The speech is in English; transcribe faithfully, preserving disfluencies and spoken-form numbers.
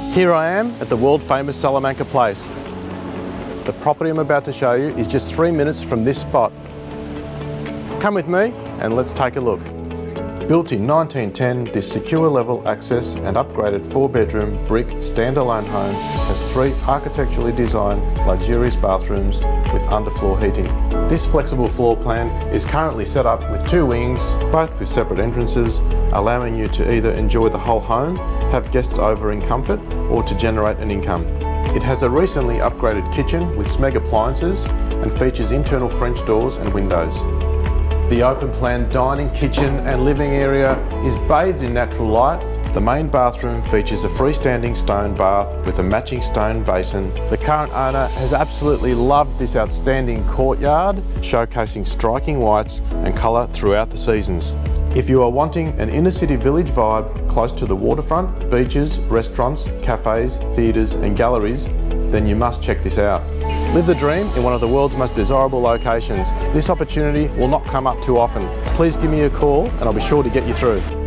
Here I am at the world famous Salamanca Place. The property I'm about to show you is just three minutes from this spot. Come with me and let's take a look. Built in nineteen ten, this secure level access and upgraded four bedroom brick standalone home has three architecturally designed luxurious bathrooms with underfloor heating. This flexible floor plan is currently set up with two wings, both with separate entrances, allowing you to either enjoy the whole home, have guests over in comfort, or to generate an income. It has a recently upgraded kitchen with Smeg appliances and features internal French doors and windows. The open plan dining, kitchen and living area is bathed in natural light. The main bathroom features a freestanding stone bath with a matching stone basin. The current owner has absolutely loved this outstanding courtyard, showcasing striking whites and colour throughout the seasons. If you are wanting an inner city village vibe close to the waterfront, beaches, restaurants, cafes, theatres and galleries, then you must check this out. Live the dream in one of the world's most desirable locations. This opportunity will not come up too often. Please give me a call and I'll be sure to get you through.